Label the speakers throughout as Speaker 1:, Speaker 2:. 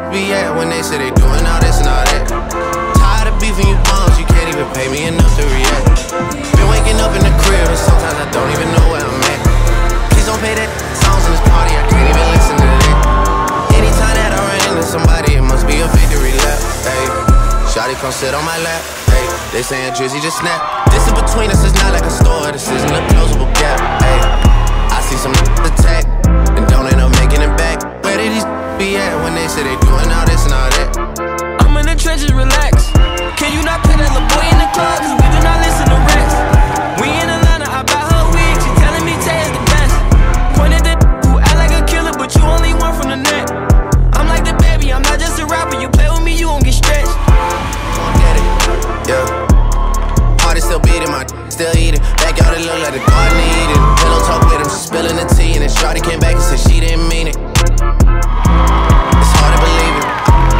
Speaker 1: be at when they say they doing all this and all that? Tired of beefing you bums, you can't even pay me enough to react. Been waking up in the crib and sometimes I don't even know where I'm at. Please don't play that songs in this party, I can't even listen to that. Anytime that I run into somebody, it must be a victory lap. Hey, shawty come sit on my lap. Hey, they saying Drizzy just snap. This in between us is not like a store, this isn't a closable gap. Hey, I see some attack and don't end up making it back. Where did these be at when they say they doing all this and all that?
Speaker 2: I'm in the trenches, relax. Can you not put that little boy in the club? Cause we do not listen to rats. We in Atlanta, I buy her wig. She telling me Tay is the best. Pointed at who act like a killer, but you only one from the net. I'm like the baby, I'm not just a rapper. You play with me, you won't get stretched.
Speaker 1: Gon' get it, yeah. Heart is still beating, my still eating. Backyard it look like the garden of Eden. Pillow talk with him, she spilling the tea. And then shawty came back and said she didn't mean it. It's hard to believe it.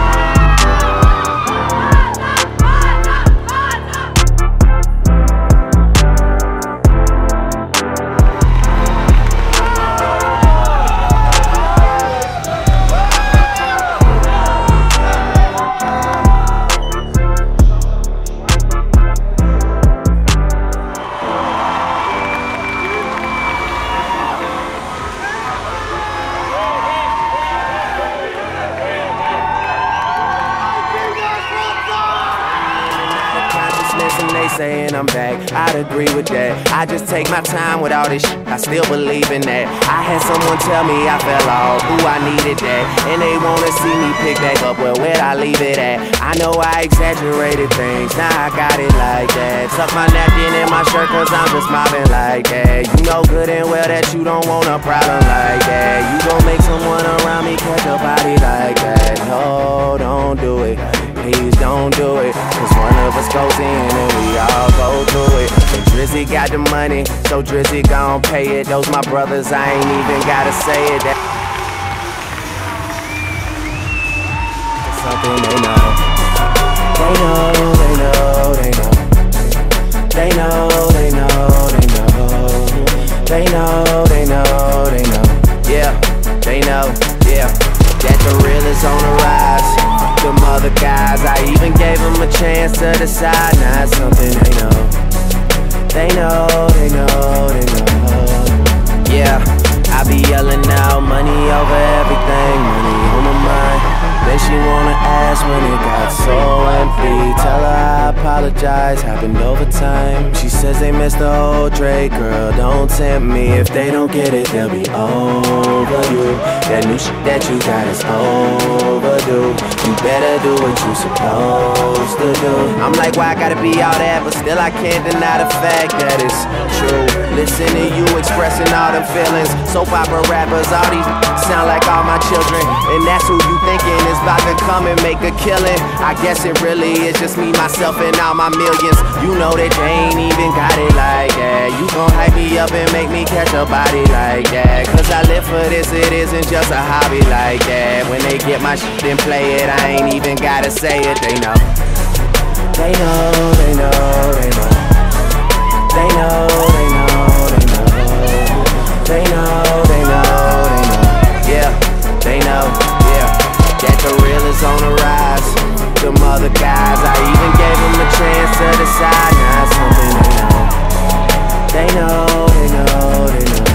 Speaker 3: And they saying I'm back, I'd agree with that. I just take my time with all this shit, I still believe in that. I had someone tell me I fell off, ooh, I needed that. And they wanna see me pick back up, well, where'd I leave it at? I know I exaggerated things, now I got it like that. Tuck my napkin in my shirt cause I'm just mobbing like that. You know good and well that you don't want a problem like that. You gon' make someone around me catch a body like that. No, don't do it, please don't do it. Cause one of us goes in and we all go through it. And Drizzy got the money, so Drizzy gon' pay it. Those my brothers, I ain't even gotta say it. That's something they know. They know, they know, they know. They know, they know, they know. They know, they know, they know. Yeah, they know, yeah. That the real is on the rise. Them other guys, I even gave them a chance to decide. Now it's something they know. They know, they know, they know. Yeah, I be yelling out money over everything, money on my mind. Then she wanna ask when it got so empty. Tell her I apologize, happened over time. She says they missed the old Drake, girl, don't tempt me. If they don't get it, they'll be over you. That new shit that you got is overdue. You better do what you supposed to do. I'm like, why I gotta be all that? But still I can't deny the fact that it's true. Listen to you expressing all them feelings. Soap opera rappers, all these sound like all my children. And that's who you thinking is about to come and make a killing. I guess it really is just me, myself, and all my millions. You know that they ain't even got it like that. You gon' hype me up and make me catch a body like that. Cause I live for this, it isn't just a hobby like that. When they get my shit and play it, I ain't even gotta say it, they know. They know, they know, they know. They know, they know, they know. They know, they know, they know. Yeah, they know, yeah. That the real is on the rise. Them other guys, I even gave them a chance to decide. Now it's something they know. They know, they know, they know.